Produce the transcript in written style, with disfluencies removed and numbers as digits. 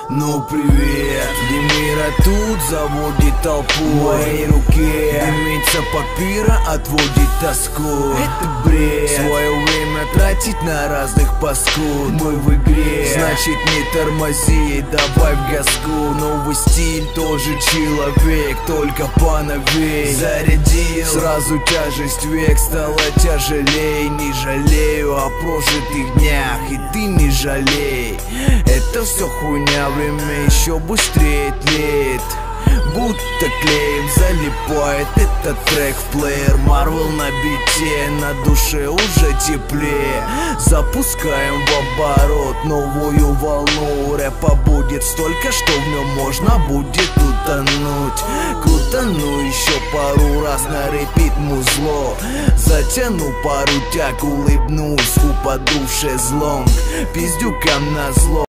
Ну привет, Демира тут заводит толпу. В моей руке дымится папира, отводит тоску. Это бред, свое время тратить на разных паскуд. Мы в игре, значит не тормози, добавь газку. Новый стиль, тоже человек, только поновей. Зарядил, сразу тяжесть век стала тяжелей. Не жалею о прожитых днях, и ты не жалей. Это все хуйня, время еще быстрее тлеет, будто клеем залипает этот трек в плеер. Марвел на бите, на душе уже теплее. Запускаем в оборот новую волну. Рэпа будет столько, что в нем можно будет утонуть. Крутану еще пару раз на репит музло. Затяну пару тяг, улыбнусь, упаду в шезлонг пиздюкам на зло.